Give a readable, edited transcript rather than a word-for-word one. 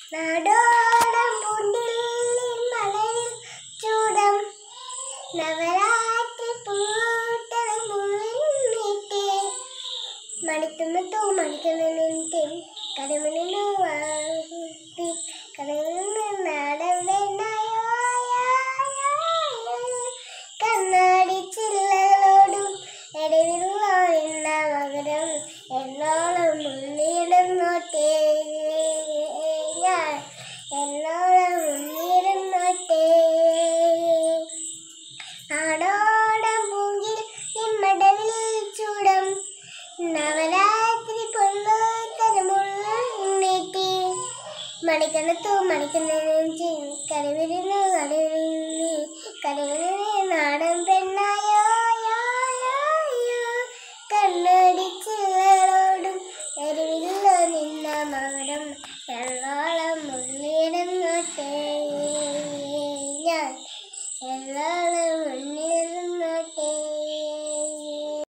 നാടോടം പൂണ്ടിൽ മലയിൽ ചൂടം നവരാത്രി പൂട്ടം മുന്നിട്ട് മണിക്കുന്ന തൂ മണിക്കുന്ന കടമിനു വാത്തി കടമിന് നാടൻ കണ്ണാടി ചില്ലകളോടും ഇടവിലുള്ള മകരം എന്നോളം മുന്നിടുന്നോട്ടേ ഞാൻ എന്നോളം മുന്നിടുന്നോട്ടേ നാടോടം പൂങ്കിൽ നിമ്മടവിൽ ചൂടം നവരാത്രി പൊന്നു തരമുള്ളി മണിക്കണത്തു മണിക്കുന്ന കടവിരുന്നു കടവിരുന്ന് കടവിരുന്ന്